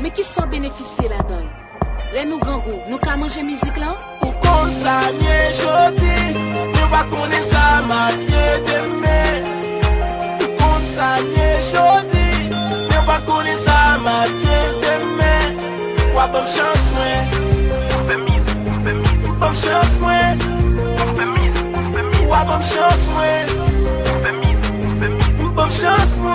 Mais qui sont bénéficiés là-dedans? Les nous gangou, nous qu'à manger musique là? Ou comme ça, nie jodi, nous pas connaître ça, ma demain. Ou comme ça, nie jodi, nous pas connaître ça, ma demain. Ou bonne chance, moi. Bonne chance, moi. Ou bonne chance, moi. Bonne chance, moi.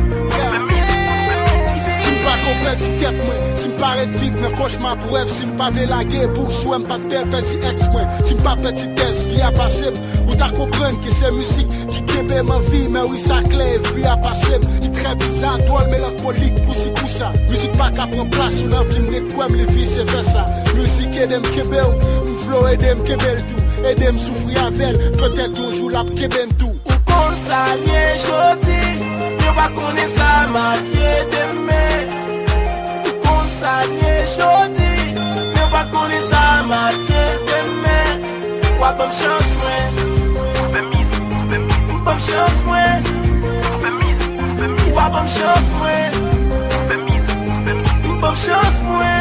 Si tête moi, si m'paraît de vivre dans cauchemar pour rêve, si m'pas vle la guerre pour souhait m'pas de perdre si ex moi, si m'pas petit test vie à passer, ou ta comprendre que c'est musique qui kebe ma vie, mais oui ça clair vie à passer, il très bizarre, drôle mélancolique, poussi ça, musique pas qu'à prendre place ou dans vie m'requem les vice versa, musique aide m'kebe ou m'flow aide m'kebel tout, aide m'souffrir avec, peut-être un jour la keben tout. Ou comme ça nie jodi, nous pas connaître ça ma demain. Ça nie jodi, mais pas connaître ça ma demain. Ou bonne chance moi, bonne chance moi, ou bonne chance moi, bonne chance moi.